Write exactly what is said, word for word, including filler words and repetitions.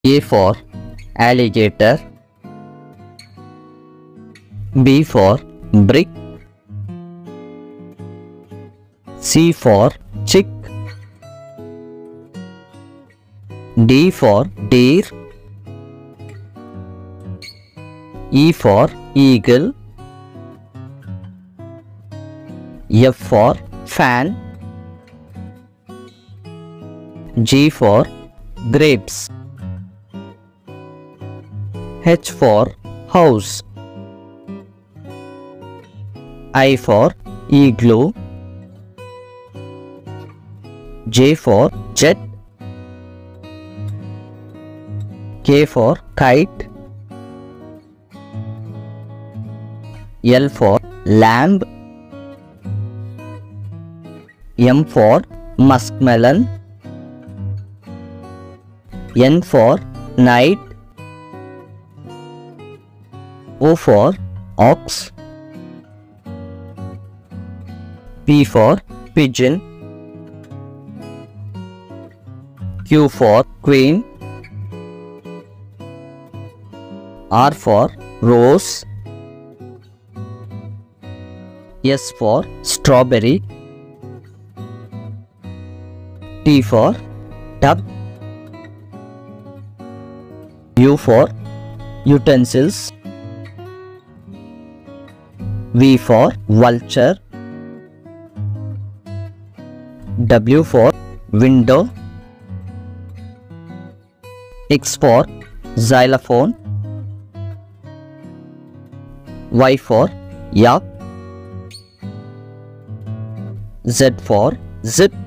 A for alligator. B for brick. C for chick. D for deer. E for eagle. F for fan. G for grapes. H for house. I for igloo. J for jet. K for kite. L for lamb. M for muskmelon. N for night. O for ox. P for pigeon. Q for queen. R for rose. S for strawberry. T for tub. U for utensils. V for vulture. W for window. X for xylophone. Y for yak. Z for zip.